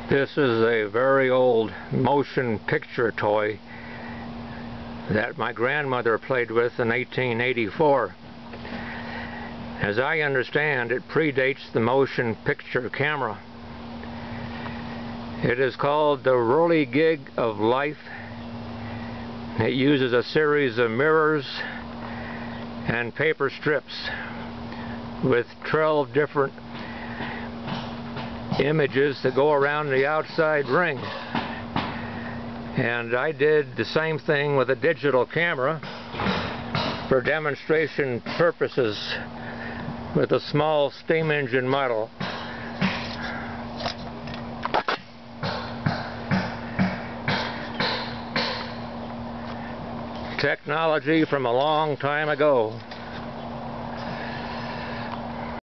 This is a very old motion picture toy that my grandmother played with in 1884. As I understand, it predates the motion picture camera. It is called the Whirligig of Life. It uses a series of mirrors and paper strips with 12 different images that go around the outside ring. And I did the same thing with a digital camera for demonstration purposes with a small steam engine model. Technology from a long time ago.